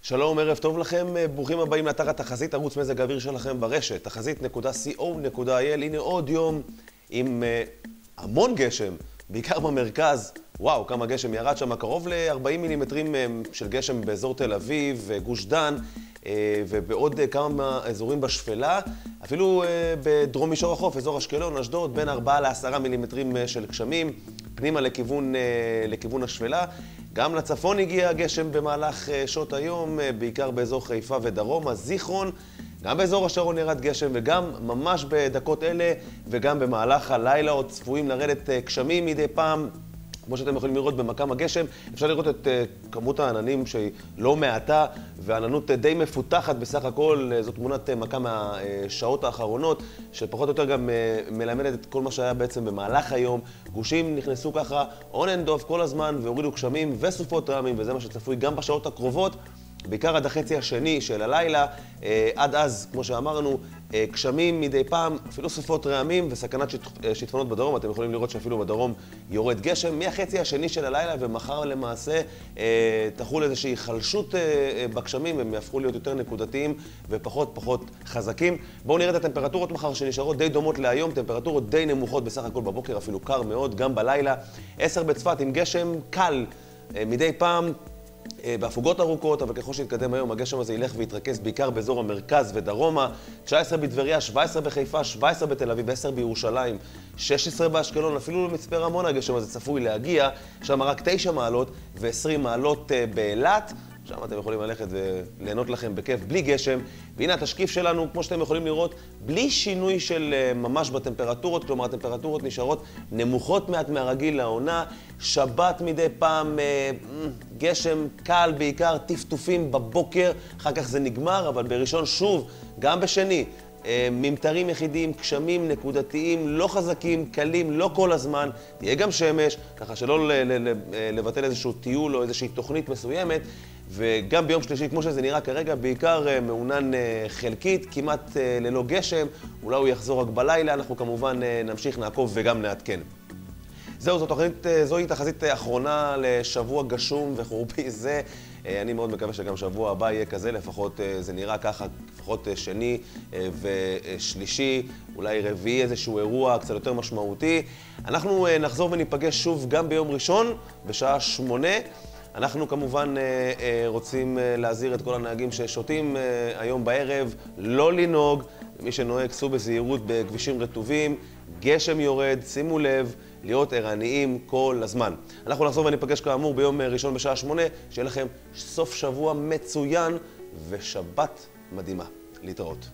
שלום, ערב טוב לכם, ברוכים הבאים לאתר התחזית, ערוץ מזג האוויר שלכם ברשת, תחזית.co.il. הנה עוד יום עם המון גשם, בעיקר במרכז. וואו, כמה גשם ירד שם, קרוב ל-40 מילימטרים של גשם באזור תל אביב, גוש דן, ובעוד כמה אזורים בשפלה, אפילו בדרום מישור החוף, אזור אשקלון, אשדוד, בין 4 ל-10 מילימטרים של גשמים, פנימה לכיוון השפלה. גם לצפון הגיע גשם במהלך שעות היום, בעיקר באזור חיפה ודרומה, זיכרון, גם באזור השרון ירד גשם, וגם ממש בדקות אלה, וגם במהלך הלילה עוד צפויים לרדת גשמים מדי פעם. כמו שאתם יכולים לראות במקם הגשם, אפשר לראות את כמות העננים שהיא לא מעטה, והעננות די מפותחת בסך הכל. זו תמונת מקם מהשעות האחרונות, שפחות או יותר גם מלמדת את כל מה שהיה בעצם במהלך היום. גושים נכנסו ככה on and off כל הזמן, והורידו גשמים וסופות רעמים, וזה מה שצפוי גם בשעות הקרובות, בעיקר עד החצי השני של הלילה. עד אז, כמו שאמרנו, גשמים מדי פעם, אפילו סופות רעמים וסכנת שיטפונות בדרום. אתם יכולים לראות שאפילו בדרום יורד גשם מהחצי השני של הלילה, ומחר למעשה תחול איזושהי חלשות בגשמים, הם יהפכו להיות יותר נקודתיים ופחות חזקים. בואו נראה את הטמפרטורות מחר שנשארות די דומות להיום, טמפרטורות די נמוכות בסך הכל בבוקר, אפילו קר מאוד, גם בלילה. 10 בצפת עם גשם קל מדי פעם, בהפוגות ארוכות, אבל ככל שיתקדם היום, הגשם הזה ילך ויתרכז בעיקר באזור המרכז ודרומה. 19 בטבריה, 17 בחיפה, 17 בתל אביב, 10 בירושלים, 16 באשקלון, אפילו למצפה רמון הגשם הזה צפוי להגיע, שם רק 9 מעלות ו20 מעלות באילת. שם אתם יכולים ללכת וליהנות לכם בכיף בלי גשם. והנה התשקיף שלנו, כמו שאתם יכולים לראות, בלי שינוי של ממש בטמפרטורות, כלומר הטמפרטורות נשארות נמוכות מעט מהרגיל לעונה. שבת מדי פעם, גשם קל בעיקר, טפטופים בבוקר, אחר כך זה נגמר, אבל בראשון שוב, גם בשני, ממטרים יחידים, גשמים נקודתיים, לא חזקים, קלים, לא כל הזמן. תהיה גם שמש, ככה שלא לבטל איזשהו טיול או איזושהי תוכנית מסוימת. וגם ביום שלישי, כמו שזה נראה כרגע, בעיקר מעונן חלקית, כמעט ללא גשם. אולי הוא יחזור רק בלילה, אנחנו כמובן נמשיך, נעקוב וגם נעדכן. זוהי תחזית אחרונה לשבוע גשום וחורפי זה. אני מאוד מקווה שגם שבוע הבא יהיה כזה, לפחות זה נראה ככה, לפחות שני ושלישי, אולי רביעי, איזשהו אירוע קצת יותר משמעותי. אנחנו נחזור וניפגש שוב גם ביום ראשון, בשעה 8. אנחנו כמובן רוצים להזהיר את כל הנהגים ששותים היום בערב, לא לנהוג. מי שנוהג, סעו בזהירות בכבישים רטובים, גשם יורד, שימו לב, להיות ערניים כל הזמן. אנחנו נחזור וניפגש כאמור ביום ראשון בשעה 8, שיהיה לכם סוף שבוע מצוין ושבת מדהימה. להתראות.